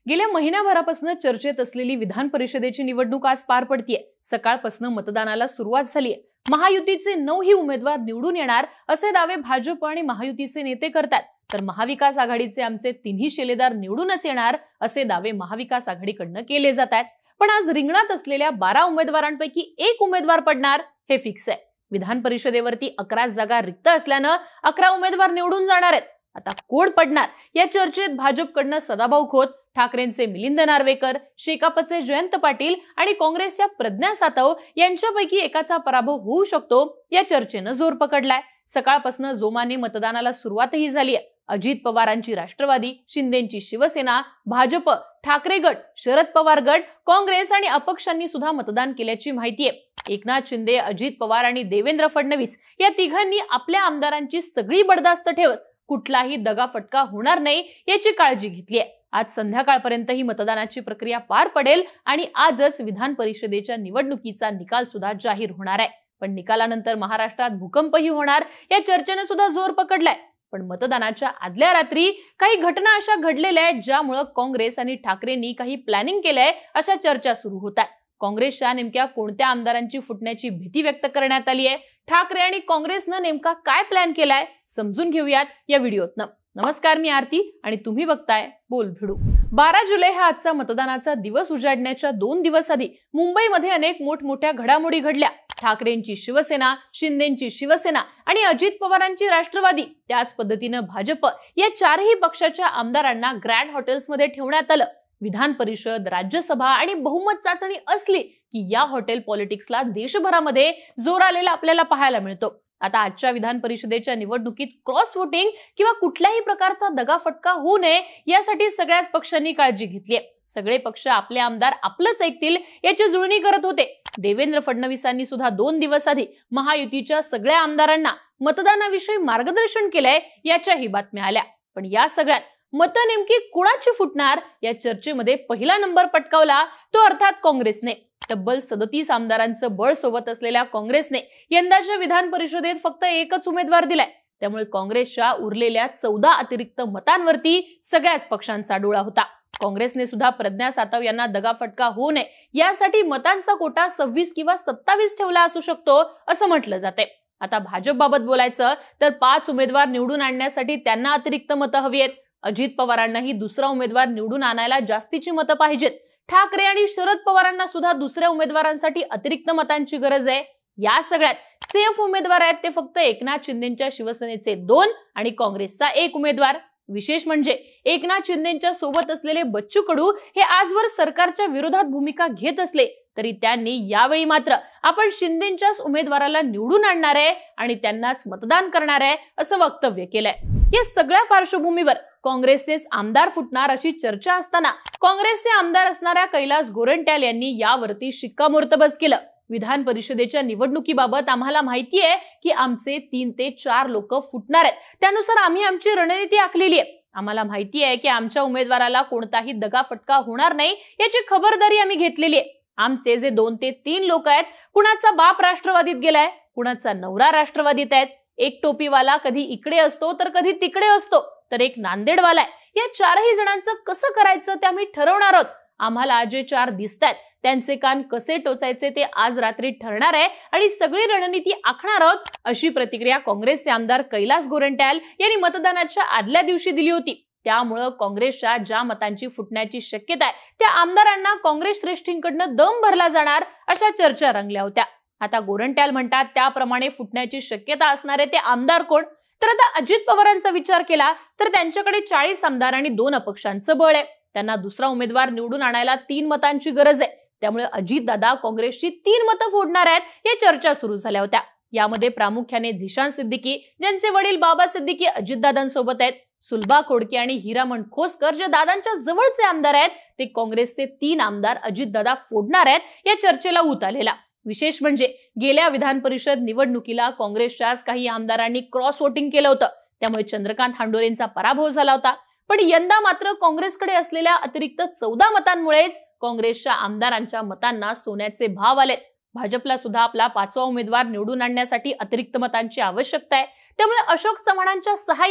गेल्या महिन्याभरापासून चर्चेत असलेली विधान परिषदेची निवडणूक आज पार पडतीये। सकाळपासून मतदानाला सुरुवात झालीये। महायुतीचे 9ही उमेदवार निवडून येणार असे दावे भाजप आणि महायुतीचे नेते करतात, तर महाविकास आघाडीचे आमचे तिन्ही शिलेदार निवडूनच येणार असे दावे महाविकास आघाडीकडून केले जात आहेत। पण आज रिंगणात असलेल्या 12 उमेदवारांपैकी एक उमेदवार पडणार हे फिक्स आहे। विधान परिषदेवरती 11 जागा रिक्त असल्यानं 11 उमेदवार निवडून जाणार आहेत। आता कोण पडणार या चर्चेत भाजपकडनं सदाभाऊ खोत, ठाकरेंचे मिलिंद नार्वेकर, शेकापचे जयंत पाटील आणि काँग्रेसच्या प्रज्ञा सातव यांच्यापैकी एकाचा पराभव होऊ शकतो या चर्चेनं जोर पकडलाय। सकाळपासून जोमाने मतदानाला सुरुवातही झाली आहे। अजित पवारांची राष्ट्रवादी, शिंदेंची शिवसेना, भाजप, ठाकरे गट, शरद पवार गट, काँग्रेस आणि अपक्षांनी सुद्धा मतदान केल्याची माहिती आहे। एकनाथ शिंदे, अजित पवार आणि देवेंद्र फडणवीस या तिघांनी आपल्या आमदारांची सगळी बडदास्त ठेवत कुठलाही दगाफटका होणार नाही याची काळजी घेतली आहे। आज संध्याकाळपर्यंत ही मतदानाची प्रक्रिया पार पडेल आणि आजच विधान परिषदेच्या निवडणुकीचा निकाल सुद्धा जाहीर होणार आहे। पण निकालानंतर महाराष्ट्रात भूकंपही होणार या चर्चेने सुद्धा जोर पकडलाय। पण मतदानाच्या आदल्या रात्री काही घटना अशा घडलेल्या आहेत ज्यामुळे काँग्रेस आणि ठाकरेंनी काही प्लॅनिंग केलंय अशा चर्चा सुरू होतात। काँग्रेसच्या नेमक्या कोणत्या आमदारांची फुटण्याची भीती व्यक्त करण्यात आली आहे, ठाकरे आणि काँग्रेसनं नेमका काय प्लॅन केलाय समजून घेऊयात या व्हिडिओतनं। नमस्कार, मी आरती आणि तुम्ही बघताय बोल भिडू। 12 जुलै हा आजचा मतदानाचा दिवस उजाडण्याच्या 2 दिवस आधी मुंबईमध्ये अनेक मोठमोठ्या घडामोडी घडल्या। ठाकरेंची शिवसेना, शिंदेंची शिवसेना आणि अजित पवारांची राष्ट्रवादी, त्याच पद्धतीनं भाजप या चारही पक्षाच्या आमदारांना ग्रँड हॉटेल्समध्ये ठेवण्यात आलं। विधान परिषद, राज्यसभा आणि बहुमत चाचणी असली की या हॉटेल पॉलिटिक्सला देशभरामध्ये जोर आलेला आपल्याला पाहायला मिळतो। आता आजच्या विधान परिषदेच्या निवडणुकीत क्रॉस वोटिंग किंवा कुठल्याही प्रकारचा दगाफटका होऊ नये यासाठी सगळ्याच पक्षांनी काळजी घेतली आहे। सगळे पक्ष आपले आमदार आपलंच ऐकतील याची जुळणी करत होते। देवेंद्र फडणवीसांनी सुद्धा 2 दिवस आधी महायुतीच्या सगळ्या आमदारांना मतदानाविषयी मार्गदर्शन केलंय याच्याही बातम्या आल्या। पण या सगळ्यात मतं नेमकी कुणाची फुटणार या चर्चेमध्ये पहिला नंबर पटकावला तो अर्थात काँग्रेसने। तब्बल 37 आमदारांचं बळ सोबत असलेल्या काँग्रेसने यंदाच्या विधान परिषदेत फक्त एकच उमेदवार दिलाय। त्यामुळे काँग्रेसच्या उरलेल्या 14 अतिरिक्त मतांवरती सगळ्याच पक्षांचा डोळा होता। काँग्रेसने सुद्धा प्रज्ञा सातव यांना दगाफटका होऊ नये यासाठी मतांचा कोटा 26 किंवा 27 ठेवला असू शकतो असं म्हटलं जाते। आता भाजपबाबत बोलायचं तर 5 उमेदवार निवडून आणण्यासाठी त्यांना अतिरिक्त मतं हवी आहेत। अजित पवारांनाही दुसरा उमेदवार निवडून आणायला जास्तीची मतं पाहिजेत। ठाकरे आणि शरद पवारांना सुद्धा दुसऱ्या उमेदवारांसाठी अतिरिक्त मतांची गरज आहे। या सगळ्यात सेफ उमेदवार आहेत ते फक्त एकनाथ शिंदेच्या शिवसेनेचे 2 आणि काँग्रेसचा 1 उमेदवार। विशेष म्हणजे एकनाथ शिंदेच्या सोबत असलेले बच्चू कडू हे आजवर सरकारच्या विरोधात भूमिका घेत असले तरी त्यांनी यावेळी मात्र आपण शिंदेच्याच उमेदवाराला निवडून आणणार आहे आणि त्यांनाच मतदान करणार आहे असं वक्तव्य केलंय। या सगळ्या पार्श्वभूमीवर काँग्रेसचेच आमदार फुटणार अशी चर्चा असताना काँग्रेसचे आमदार असणाऱ्या कैलास गोरंट्याल यांनी यावरती शिक्कामोर्तब केलं। विधान परिषदेच्या निवडणुकीबाबत आम्हाला माहिती आहे की आमचे 3 ते 4 लोक फुटणार आहेत, त्यानुसार आम्ही आमची रणनीती आखलेली आहे। आम्हाला माहिती आहे की आमच्या उमेदवाराला कोणताही दगाफटका होणार नाही याची खबरदारी आम्ही घेतलेली आहे। आमचे जे 2 ते 3 लोक आहेत, कुणाचा बाप राष्ट्रवादीत गेलाय, कुणाचा नवरा राष्ट्रवादीत आहेत, एक टोपीवाला कधी इकडे असतो तर कधी तिकडे असतो, तर एक नांदेडवाला आहे। या 4ही जणांचं कसं करायचं ते आम्ही ठरवणार आहोत। आम्हाला जे 4 दिसतात त्यांचे कान कसे टोचायचे ते आज रात्री ठरणार आहे आणि सगळी रणनीती आखणार आहोत अशी प्रतिक्रिया काँग्रेसचे आमदार कैलास गोरंट्याल यांनी मतदानाच्या आदल्या दिवशी दिली होती। त्यामुळे काँग्रेसच्या ज्या मतांची फुटण्याची शक्यता आहे त्या आमदारांना काँग्रेस श्रेष्ठींकडनं दम भरला जाणार अशा चर्चा रंगल्या होत्या। आता गोरंट्याल म्हणतात त्याप्रमाणे फुटण्याची शक्यता असणारे ते आमदार कोण, तर आता अजित पवारांचा विचार केला तर त्यांच्याकडे 40 आमदार आणि 2 अपक्षांचं बळ आहे। त्यांना दुसरा उमेदवार निवडून आणायला 3 मतांची गरज आहे। त्यामुळे अजितदादा काँग्रेसची 3 मतं फोडणार आहेत या चर्चा सुरू झाल्या होत्या। यामध्ये प्रामुख्याने झिशान सिद्दीकी, ज्यांचे वडील बाबा सिद्दीकी अजितदादांसोबत आहेत, सुलभा खोडके आणि हिरामण खोसकर जे दादांच्या जवळचे आमदार आहेत ते काँग्रेसचे 3 आमदार अजितदादा फोडणार आहेत या चर्चेला ऊत आलेला। विशेष म्हणजे गेल्या विधान परिषद निवडणुकीला काँग्रेसच्याच काही आमदारांनी क्रॉस वोटिंग केलं होतं, त्यामुळे चंद्रकांत हांडोरेंचा पराभव झाला होता। पण यंदा मात्र काँग्रेसकडे असलेल्या अतिरिक्त 14 मतांमुळेच काँग्रेसच्या आमदारांच्या मतांना सोन्याचे भाव आलेत। भाजपला सुद्धा आपला 5वा उमेदवार निवडून आणण्यासाठी अतिरिक्त मतांची आवश्यकता आहे। त्यामुळे अशोक चव्हाणांच्या सहाय्याने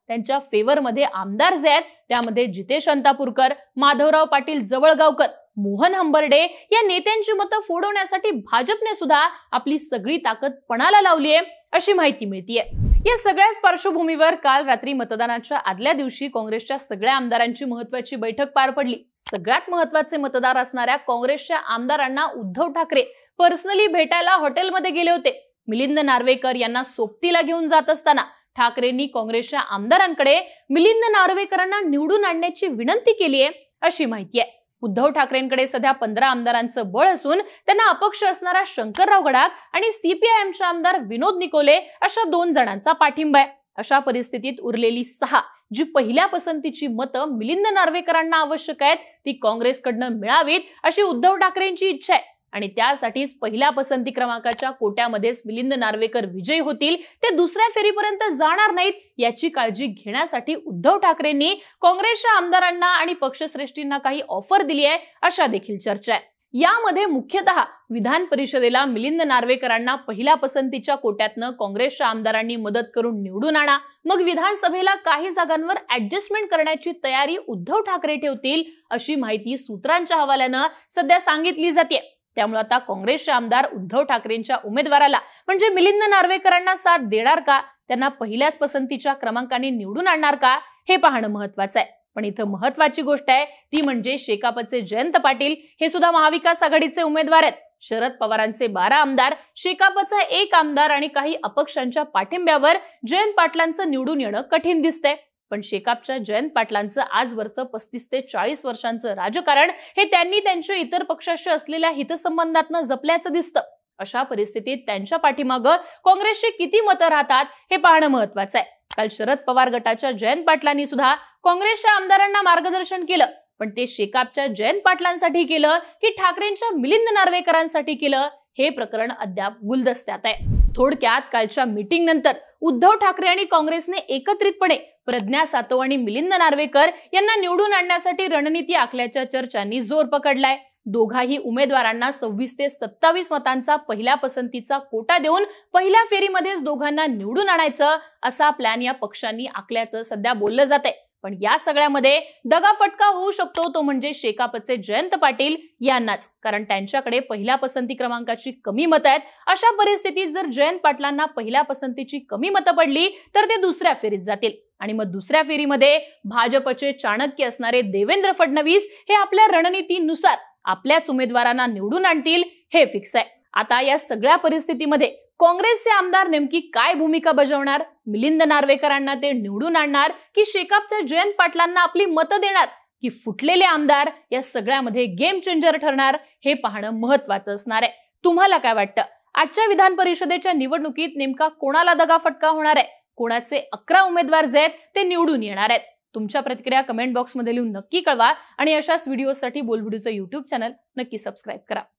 त्यांच्या फेवरमध्ये आमदार जे आहेत त्यामध्ये जितेश अंतापूरकर, माधवराव पाटील जवळगावकर, मोहन हंबर्डे या नेत्यांची मतं फोडवण्यासाठी भाजपने सुद्धा आपली सगळी ताकद पणाला लावली आहे अशी माहिती मिळतीये। या सगळ्याच पार्श्वभूमीवर काल रात्री मतदानाच्या आदल्या दिवशी काँग्रेसच्या सगळ्या आमदारांची महत्त्वाची बैठक पार पडली। सगळ्यात महत्त्वाचे मतदार असणाऱ्या काँग्रेसच्या आमदारांना उद्धव ठाकरे पर्सनली भेटायला हॉटेलमध्ये गेले होते। मिलिंद नार्वेकर यांना सोबतीला घेऊन जात असताना ठाकरेंनी काँग्रेसच्या आमदारांकडे मिलिंद नार्वेकरांना निवडून आणण्याची विनंती केली आहे अशी माहिती आहे। उद्धव ठाकरेंकडे सध्या 15 आमदारांचं बळ असून त्यांना अपक्ष असणारा शंकरराव गडाख आणि सीपीआयएमचे आमदार विनोद निकोले अशा 2 जणांचा पाठिंबा आहे। अशा परिस्थितीत उरलेली 6 जी पहिल्या पसंतीची मतं मिलिंद नार्वेकरांना आवश्यक आहेत ती काँग्रेसकडनं मिळावीत अशी उद्धव ठाकरेंची इच्छा आहे आणि त्यासाठीच पहिल्या पसंती क्रमांकाच्या कोट्यामध्येच मिलिंद नार्वेकर विजयी होतील, ते दुसऱ्या फेरीपर्यंत जाणार नाहीत याची काळजी घेण्यासाठी उद्धव ठाकरेंनी काँग्रेसच्या आमदारांना आणि पक्षश्रेष्ठींना काही ऑफर दिली आहे अशा देखील चर्चा आहे। यामध्ये मुख्यतः विधान परिषदेला मिलिंद नार्वेकरांना पहिल्या पसंतीच्या कोट्यातनं काँग्रेसच्या आमदारांनी मदत करून निवडून आणा, मग विधानसभेला काही जागांवर ऍडजस्टमेंट करण्याची तयारी उद्धव ठाकरे ठेवतील अशी माहिती सूत्रांच्या हवाल्यानं सध्या सांगितली जाते। त्यामुळे आता काँग्रेसचे आमदार उद्धव ठाकरेंच्या उमेदवाराला म्हणजे मिलिंद नार्वेकरांना साथ देणार का, त्यांना पहिल्याच पसंतीच्या क्रमांकाने निवडून आणणार का हे पाहणं महत्त्वाचं आहे। पण इथं महत्त्वाची गोष्ट आहे ती म्हणजे शेकापचे जयंत पाटील हे सुद्धा महाविकास आघाडीचे उमेदवार आहेत। शरद पवारांचे 12 आमदार, शेकापचा 1 आमदार आणि काही अपक्षांच्या पाठिंब्यावर जयंत पाटलांचं निवडून येणं कठीण दिसतंय। पण शेकापच्या जयंत पाटलांचं आजवरचं 35 ते 40 वर्षांचं राजकारण हे त्यांनी त्यांच्या इतर पक्षाशी असलेल्या हितसंबंधातनं जपल्याचं दिसतं। अशा परिस्थितीत त्यांच्या पाठीमागं काँग्रेसचे किती मतं राहतात हे पाहणं महत्त्वाचं आहे। काल शरद पवार गटाच्या जयंत पाटलांनी सुद्धा काँग्रेसच्या आमदारांना मार्गदर्शन केलं, पण ते शेकापच्या जयंत पाटलांसाठी केलं की ठाकरेंच्या मिलिंद नार्वेकरांसाठी केलं हे प्रकरण अद्याप गुलदस्त्यात आहे। थोडक्यात कालच्या मीटिंग नंतर उद्धव ठाकरे आणि काँग्रेसने एकत्रितपणे प्रज्ञा सातव आणि मिलिंद नार्वेकर यांना निवडून आणण्यासाठी रणनीती आखल्याच्या चर्चांनी जोर पकडलाय। दोघाही उमेदवारांना 26 ते 27 मतांचा पहिल्या पसंतीचा कोटा देऊन पहिल्या फेरीमध्येच दोघांना निवडून आणायचं असा प्लॅन या पक्षांनी आखल्याचं सध्या बोललं जातंय। पण या सगळ्यामध्ये दगाफटका होऊ शकतो तो म्हणजे शेकापचे जयंत पाटील यांनाच, कारण त्यांच्याकडे पहिल्या पसंती क्रमांकाची कमी मतं आहेत। अशा परिस्थितीत जर जयंत पाटलांना पहिल्या पसंतीची कमी मतं पडली तर ते दुसऱ्या फेरीत जातील आणि मग दुसऱ्या फेरीमध्ये भाजपचे चाणक्य असणारे देवेंद्र फडणवीस हे आपल्या रणनीतीनुसार आपल्याच उमेदवारांना निवडून आणतील हे फिक्स आहे। आता या सगळ्या परिस्थितीमध्ये काँग्रेसचे आमदार नेमकी काय भूमिका बजावणार? मिलिंद नार्वेकरांना ते निवडून आणणार की शेकापच्या जयंत पाटलांना आपली मतं देणार की फुटलेले आमदार या सगळ्यामध्ये गेम चेंजर ठरणार हे पाहणं महत्त्वाचं असणार आहे। तुम्हाला काय वाटतं? आजच्या विधान परिषदेच्या निवडणुकीत नेमका कोणाला दगाफटका होणार आहे? कोणाचे 11 उमेदवार जे आहेत ते निवडून येणार आहेत? तुमच्या प्रतिक्रिया कमेंट बॉक्समध्ये लिहून नक्की कळवा आणि अशाच व्हिडिओसाठी बोलबिडूचं YouTube चॅनल नक्की सबस्क्राईब करा।